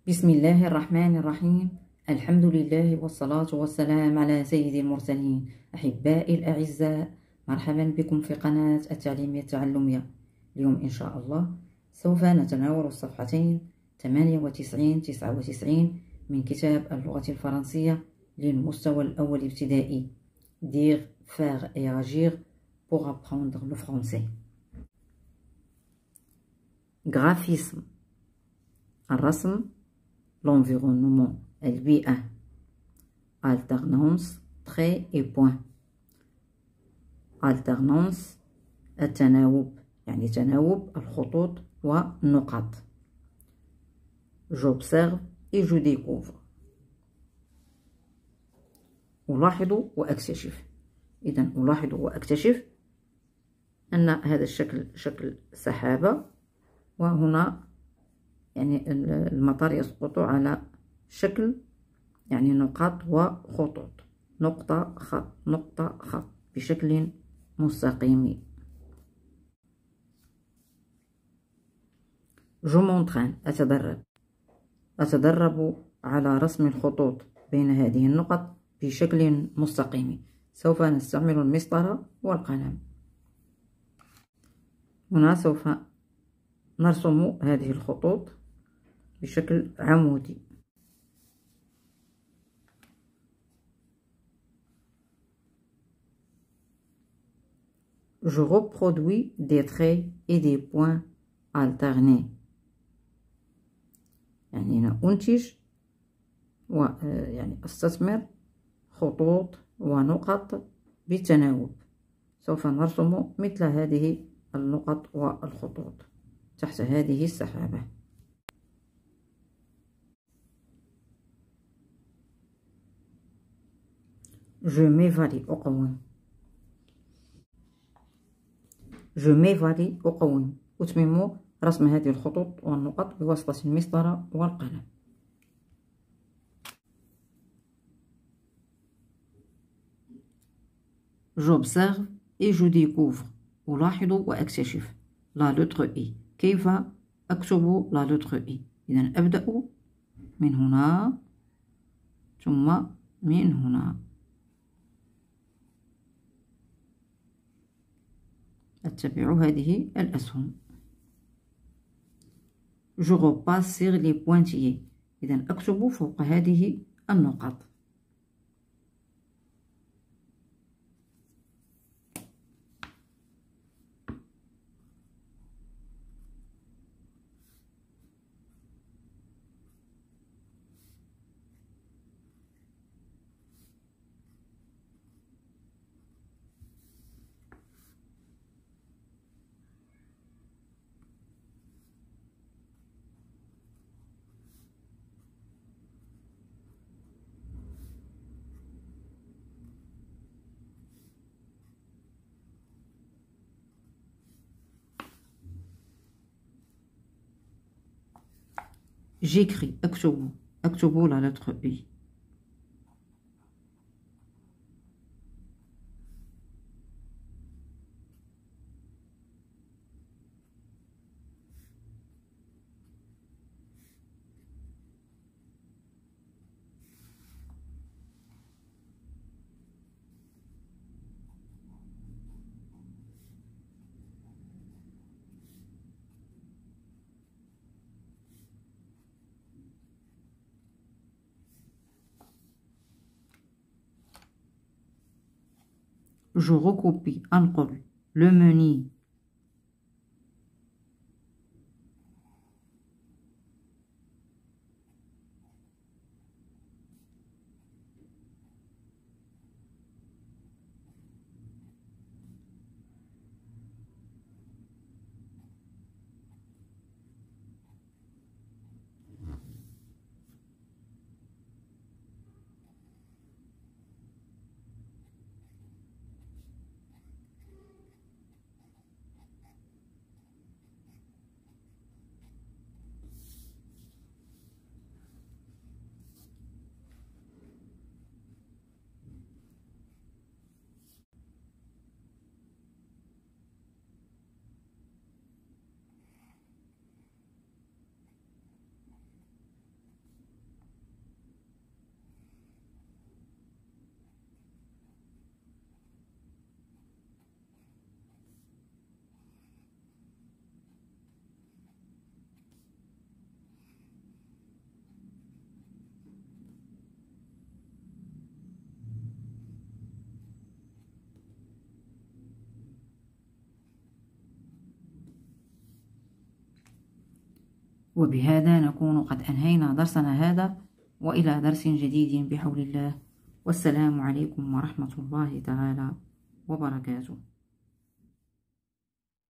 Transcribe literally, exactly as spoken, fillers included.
بسم الله الرحمن الرحيم. الحمد لله والصلاة والسلام على سيد المرسلين. أحبائي الأعزاء، مرحبا بكم في قناة التعليمية التعلمية. اليوم إن شاء الله سوف نتناول الصفحتين ثمانية وتسعين تسعة وتسعين من كتاب اللغة الفرنسية للمستوى الأول ابتدائي. dire, faire et agir pour apprendre le français. graphisme الرسم، l'environnement البيئة، alternance trait et point. alternance التناوب، يعني تناوب الخطوط والنقط. j'observe et je découvre، ألاحظ وأكتشف. إذا ألاحظ وأكتشف أن هذا الشكل شكل سحابة، وهنا يعني المطر يسقط على شكل يعني نقاط وخطوط، نقطة خط نقطة خط بشكل مستقيم. je m'entraîne أتدرب أتدرب على رسم الخطوط بين هذه النقط بشكل مستقيم. سوف نستعمل المسطرة والقلم. هنا سوف نرسم هذه الخطوط بشكل عمودي. je reproduis des traits et des points alternés، يعني أنا أنتج و يعني أستثمر خطوط ونقط بالتناوب. سوف نرسم مثل هذه النقط والخطوط تحت هذه السحابة. je m'évalue أقوم je m'évalue أقوم أتمم رسم هذه الخطوط والنقط بواسطة المسطرة والقلم. j'observe et je découvre، ألاحظ وأكتشف. la lettre I، كيف أكتب la lettre I؟ إذا أبدأ من هنا ثم من هنا، أتبع هذه الأسهم. je repasse sur les pointillés، إذا أكتب فوق هذه النقط. j'écris أكتب أكتب la lettre I. je recopie أنقل le menu وبهذا نكون قد أنهينا درسنا هذا، وإلى درس جديد بحول الله، والسلام عليكم ورحمة الله تعالى وبركاته.